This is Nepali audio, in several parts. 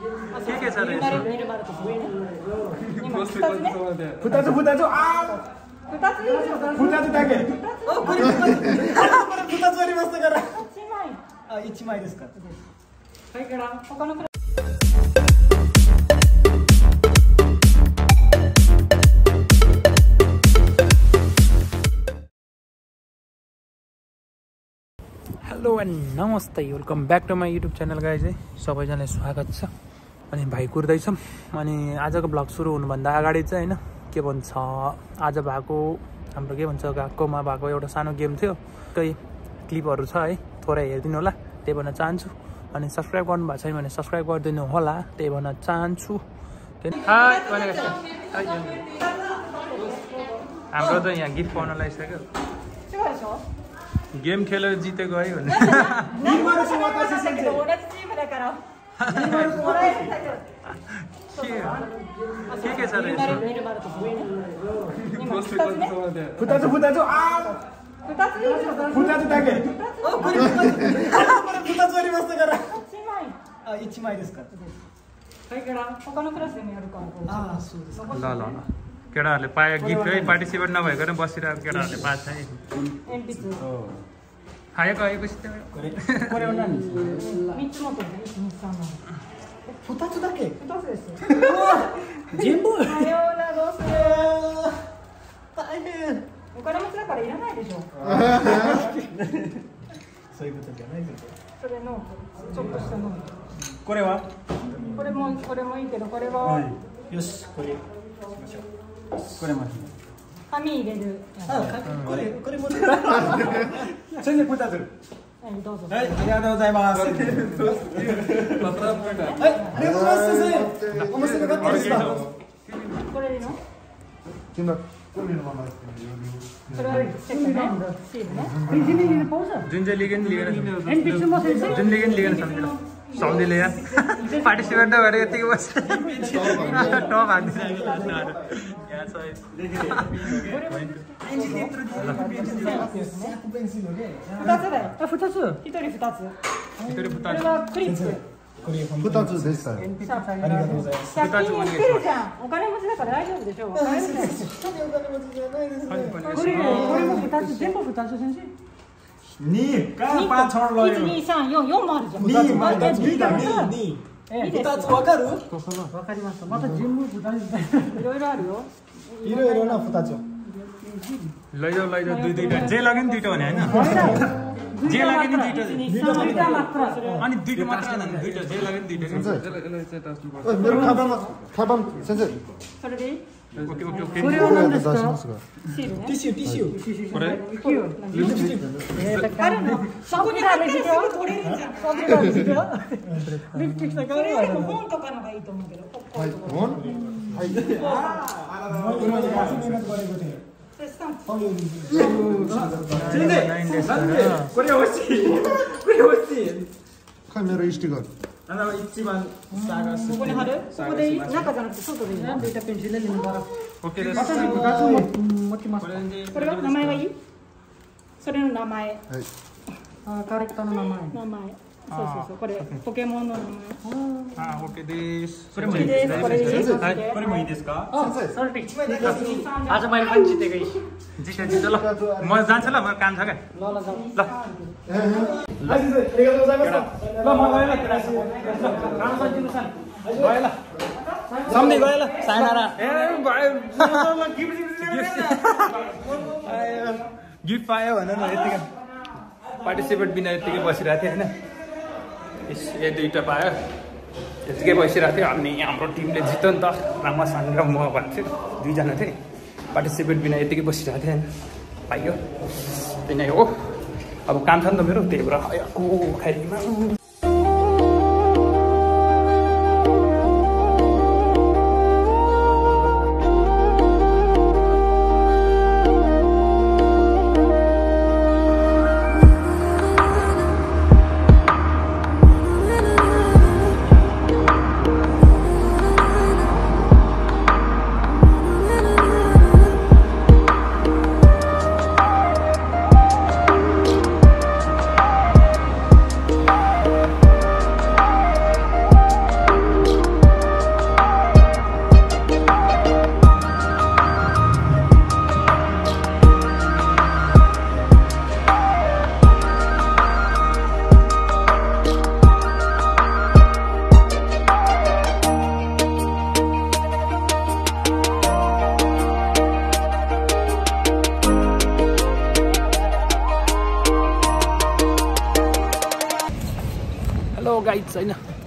के छ र हेलो एन्ड नमस्ते welcome back to my YouTube channel guys है सबैजनालाई स्वागत छ। अनि भाइ कुर्दैछौँ। अनि आजको ब्लग सुरु हुनुभन्दा अगाडि चाहिँ होइन के भन्छ आज भएको हाम्रो के भन्छ गाकोमा भएको एउटा सानो गेम थियो, केही क्लिपहरू छ है, थोरै हेरिदिनु होला त्यही भन्न चाहन्छु। अनि सब्सक्राइब गर्नुभएको छैन भने सब्सक्राइब गरिदिनु होला त्यही भन्न चाहन्छु। हाम्रो त यहाँ गिफ्ट पाउन लागिसक्यो, गेम खेलेर जितेको है भने के छ र ल केटाहरूले पायो गिफ्ट है, पार्टिसिपेट नभएको बसिरहेको केटाहरूले पाएको छ है। खाएको आएपछि सम्झिले यहाँ पार्टिसिपेट नभएर यतिको बस टप लैजाऊ लैजाऊ दुईटा जे लाग्यो नि दुईटा भने होइन जे लाग्यो नि दुईटा अनि दुईटा मात्र दुईटा जे लाग्यो नि दुईटा okay okay okay tissue tissue मेरो स्टिकर आज मैले पनि जितेकै जित्छ ल म जान्छु ल, म काम छ क्या ल सम्झी गयो ल सायनारा गिफ्ट पायो भनेर यतिकै पार्टिसिपेट बिना यतिकै बसिरहेको थिएँ होइन। यो दुईवटा पायो यतिकै बसिरहेको थियो। अनि हाम्रो टिमले जित्यो नि त, रामासँग र म भन्छु दुईजना थिएँ, पार्टिसिपेट बिना यतिकै बसिरहेको थिएँ होइन। पाइयो त्यही नै हो, अब काम छ नि त मेरो, त्यही भएर आएको खाइमा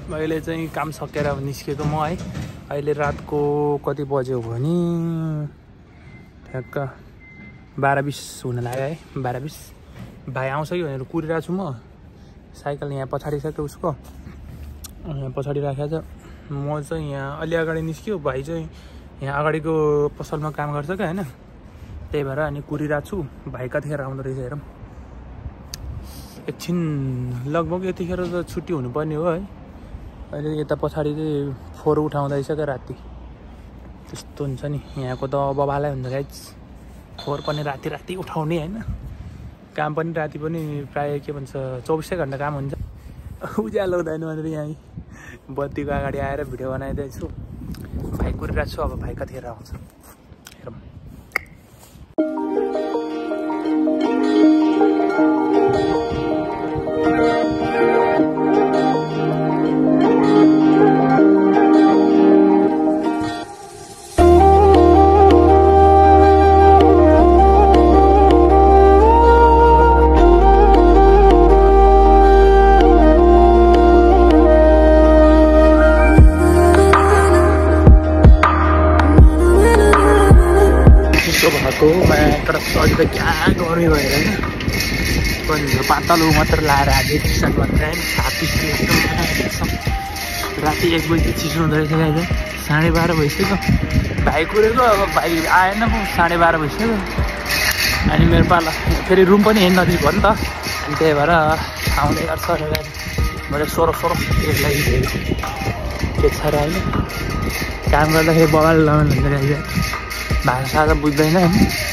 अहिले चाहिँ काम सकेर निस्केको म है। अहिले रातको कति बज्यो भने ठ्याक्क 12:20 हुन लाग्यो है। 12:20 भाइ आउँछ कि भनेर कुरिरहेको छु म। साइकल यहाँ पछाडि छ उसको, यहाँ पछाडि राखेको छ। म चाहिँ यहाँ अलि अगाडि निस्क्यो, भाइ चाहिँ यहाँ अगाडिको पसलमा काम गर्छ क्या होइन, त्यही भएर अनि कुरिरहेको छु। भाइ कतिखेर आउँदो रहेछ हेरौँ। एकछिन लगभग यतिखेर त छुट्टी हुनुपर्ने हो है। अहिले यता पछाडि चाहिँ फोहोर उठाउँदैछ क्या राति, त्यस्तो हुन्छ नि यहाँको त बबालाई हुन्छ गाइज। फोहोर पनि राति राति उठाउने होइन, काम पनि राति पनि प्रायः के भन्छ 24 घन्टा काम हुन्छ। उज्यालो हुँदैन भनेर यहाँ बत्तीको अगाडि आएर भिडियो बनाइदिएछु। भाइ कुरिरहेको छु, अब भाइ कतिखेर आउँछ हेरौँ। तर क्या गर्मी भएर होइन, पातलो मात्र लाएर आज टी सर्ट मात्र होइन। छाती एकदम राति 1 बजी चिसो हुँदो रहेछ गाइज। 12:30 भइसक्यो, भाइ कुरेको। अब भाइ आएन, 12:30 भइसक्यो। अनि मेरो पाला फेरि रुम पनि हेर्न नजिक हो नि त, अनि त्यही भएर आउँदै गर्छ गाइज। मैले सोह्र एक लागि के छ र होइन, काम गर्दाखेरि बगाल लगाउनु हुन्छ गाइज। भाषा साझा बुझ्दैन होइन,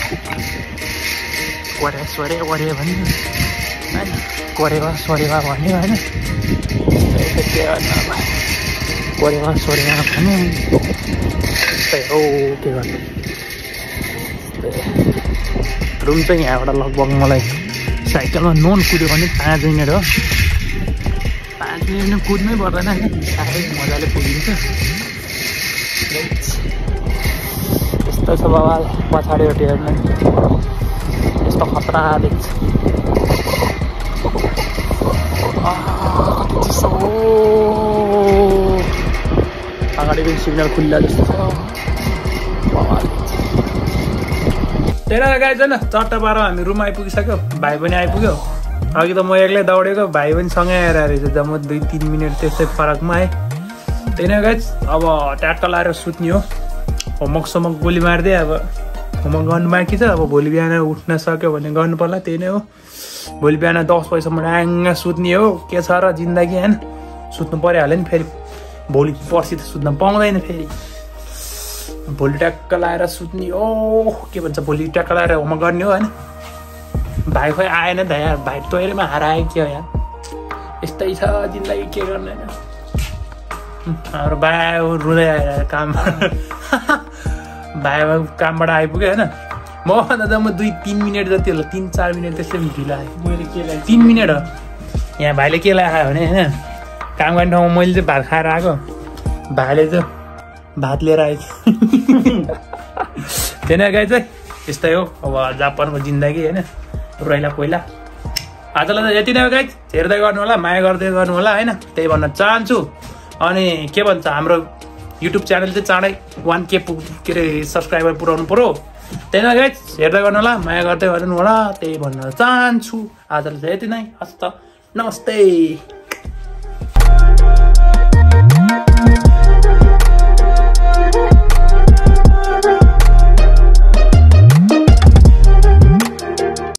कोरे भन्यो होइन, कोरेवा सोरेवा भन्यो होइन, के गर्नु अब कोरेवा सोरेवा भन्यो त्यस्तै हो। के गर्नु, रुम चाहिँ यहाँबाट लगभग मलाई साइकलमा नन कुद्यो भने 5 मिनट हो। 5 मिनट कुद्नै पर्दैन होइन, साह्रै मजाले पुगिन्छ। यस्तो छ बाबा पछाडिबाट हेर्नु, यस्तो खतरा देख्छ। कति चिसो, अगाडि पनि सिग्नल खुल्ला जस्तो छ। त्यही गाइज होइन, 4:12 हामी रुम आइपुगिसक्यो। भाइ पनि आइपुग्यो। अघि त म एक्लै दौडेको, भाइ पनि सँगै आएर रहेछ। जम्मा 2-3 मिनट त्यस्तै फरकमा है। त्यही नै गाइज, अब ट्याक्क लाएर सुत्ने हो। होमवर्क गोली मारिदिएँ। अब होमवर्क गर्नु बाँकी छ, अब भोलि बिहान उठ्न सक्यो भने गर्नु पर्ला। त्यही नै हो, भोलि बिहान 10 बजीसम्म ड्याङ्ग सुत्ने हो। के छ र जिन्दगी होइन, सुत्नु परिहाल्यो नि। फेरि भोलि पर्सि त सुत्न पाउँदैन। फेरि भोलि ट्याक्क लाएर सुत्ने हो। के भन्छ, भोलि ट्याक्क लाएर होमवर्क गर्ने हो होइन। भाइ खोइ आएन त यार, भाइ टोइलेटमा हरायो के हो यार। यस्तै छ जिन्दगी, के गर्ने होइन। हाम्रो भाइ आयो रुँदै आएर काम भाइ कामबाट आइपुग्यो होइन। मभन्दा जम्मा 2-3 मिनट जति होला, 3-4 मिनट त्यस्तै ढिलो आयो। मैले के लगाएँ 3 मिनट हो। यहाँ भाइले के लगायो भने होइन, काम गर्ने ठाउँमा मैले चाहिँ भात खाएर आएको, भाइले चाहिँ भात लिएर आएछ। त्यही नै गाई चाहिँ यस्तै हो अब जापानको जिन्दगी होइन, रहिला पहिला। आजलाई त यति नै हो गाई, हेर्दै गर्नु होला, माया गर्दै गर्नु होला होइन, त्यही भन्न चाहन्छु। अनि के भन्छ, हाम्रो युट्युब च्यानल चाहिँ चाँडै 1K के अरे सब्सक्राइबर पुऱ्याउनु पर्यो। त्यही नै गाई, हेर्दै गर्नु होला, माया गर्दै गर्नु होला, त्यही भन्न चाहन्छु। आजलाई चाहिँ यति नै, हस्त नमस्ते।